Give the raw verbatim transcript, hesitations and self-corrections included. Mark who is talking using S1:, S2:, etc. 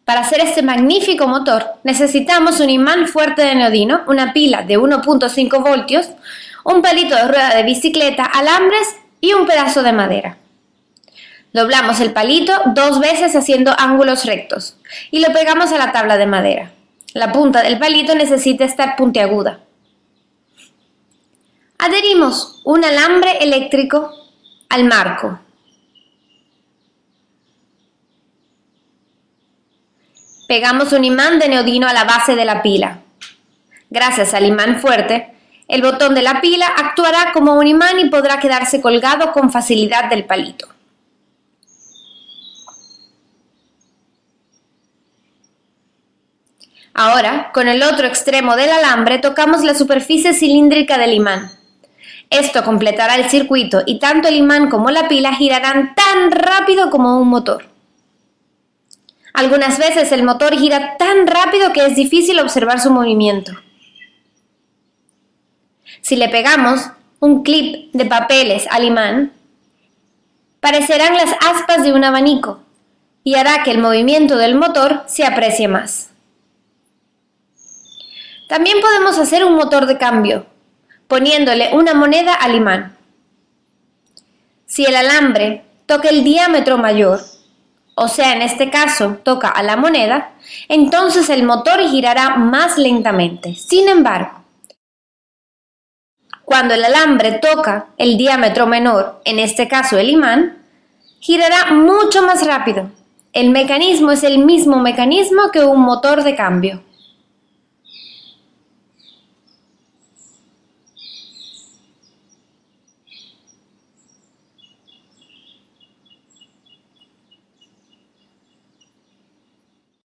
S1: Para hacer este magnífico motor necesitamos un imán fuerte de neodimio, una pila de uno punto cinco voltios, un palito de rueda de bicicleta, alambres y un pedazo de madera. Doblamos el palito dos veces haciendo ángulos rectos y lo pegamos a la tabla de madera. La punta del palito necesita estar puntiaguda. Adherimos un alambre eléctrico al marco. Pegamos un imán de neodimio a la base de la pila. Gracias al imán fuerte, el botón de la pila actuará como un imán y podrá quedarse colgado con facilidad del palito. Ahora, con el otro extremo del alambre tocamos la superficie cilíndrica del imán. Esto completará el circuito y tanto el imán como la pila girarán tan rápido como un motor. Algunas veces el motor gira tan rápido que es difícil observar su movimiento. Si le pegamos un clip de papeles al imán, parecerán las aspas de un abanico y hará que el movimiento del motor se aprecie más. También podemos hacer un motor de cambio, poniéndole una moneda al imán. Si el alambre toca el diámetro mayor, o sea, en este caso toca a la moneda, entonces el motor girará más lentamente. Sin embargo, cuando el alambre toca el diámetro menor, en este caso el imán, girará mucho más rápido. El mecanismo es el mismo mecanismo que un motor de cambio.